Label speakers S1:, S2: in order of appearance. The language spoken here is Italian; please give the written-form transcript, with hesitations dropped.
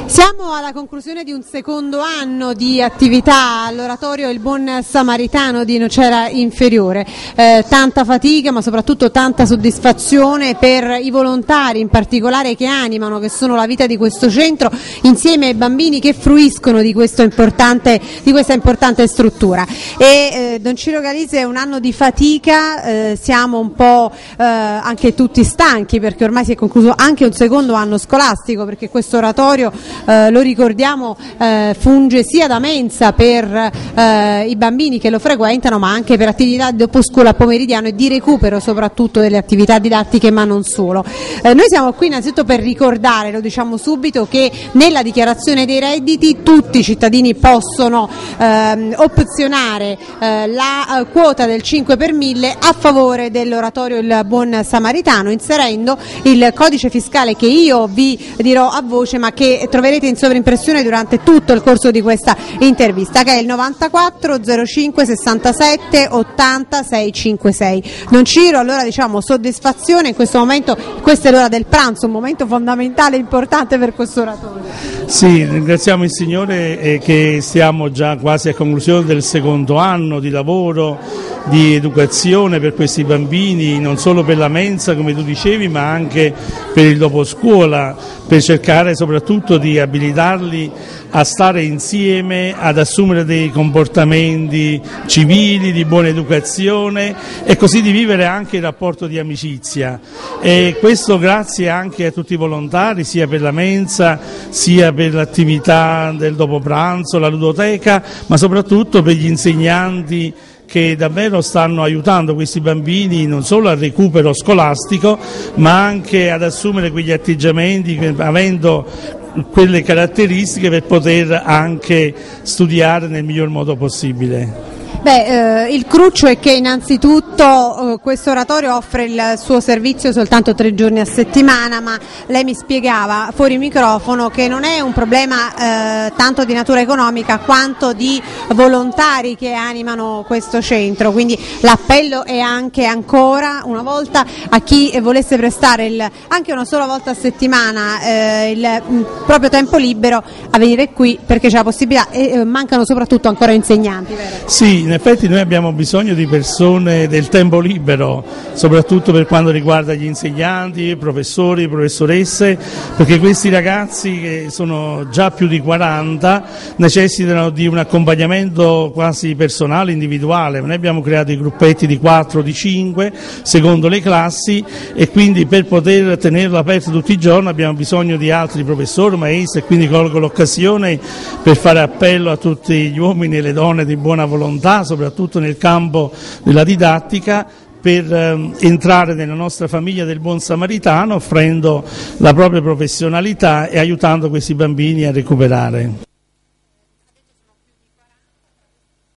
S1: Siamo alla conclusione di un secondo anno di attività all'oratorio Il Buon Samaritano di Nocera Inferiore, tanta fatica ma soprattutto tanta soddisfazione per i volontari in particolare che animano, che sono la vita di questo centro, insieme ai bambini che fruiscono di questa importante struttura. Don Ciro Galizia, è un anno di fatica, siamo un po' anche tutti stanchi perché ormai si è concluso anche un secondo anno scolastico, perché questo oratorio lo ricordiamo funge sia da mensa per i bambini che lo frequentano, ma anche per attività dopo scuola pomeridiano e di recupero soprattutto delle attività didattiche, ma non solo. Noi siamo qui innanzitutto per ricordare, lo diciamo subito, che nella dichiarazione dei redditi tutti i cittadini possono opzionare la quota del 5 per 1000 a favore dell'oratorio Il Buon Samaritano, inserendo il codice fiscale che io vi dirò a voce ma che troverete in sovrimpressione durante tutto il corso di questa intervista, che è il 94 05 67 80 656. Don Ciro, allora diciamo soddisfazione in questo momento, questa è l'ora del pranzo, un momento fondamentale e importante per questo oratorio.
S2: Sì, ringraziamo il Signore che siamo già quasi a conclusione del secondo anno di lavoro, di educazione per questi bambini, non solo per la mensa come tu dicevi, ma anche per il doposcuola, per cercare soprattutto di abilitarli a stare insieme, ad assumere dei comportamenti civili, di buona educazione e così di vivere anche il rapporto di amicizia. E questo grazie anche a tutti i volontari, sia per la mensa, sia per l'attività del dopo pranzo, la ludoteca, ma soprattutto per gli insegnanti che davvero stanno aiutando questi bambini non solo al recupero scolastico, ma anche ad assumere quegli atteggiamenti, avendo quelle caratteristiche per poter anche studiare nel miglior modo possibile.
S1: Il cruccio è che innanzitutto questo oratorio offre il suo servizio soltanto 3 giorni a settimana, ma lei mi spiegava fuori microfono che non è un problema tanto di natura economica quanto di volontari che animano questo centro, quindi l'appello è anche ancora una volta a chi volesse prestare anche una sola volta a settimana il proprio tempo libero a venire qui, perché c'è la possibilità e mancano soprattutto ancora insegnanti, vero?
S2: Sì, in effetti noi abbiamo bisogno di persone del tempo libero, soprattutto per quanto riguarda gli insegnanti, professori, professoresse, perché questi ragazzi, che sono già più di 40, necessitano di un accompagnamento quasi personale, individuale. Noi abbiamo creato i gruppetti di 4, di 5, secondo le classi, e quindi per poter tenerlo aperto tutti i giorni abbiamo bisogno di altri professori, maestri, e quindi colgo l'occasione per fare appello a tutti gli uomini e le donne di buona volontà, soprattutto nel campo della didattica, per entrare nella nostra famiglia del Buon Samaritano offrendo la propria professionalità e aiutando questi bambini a recuperare.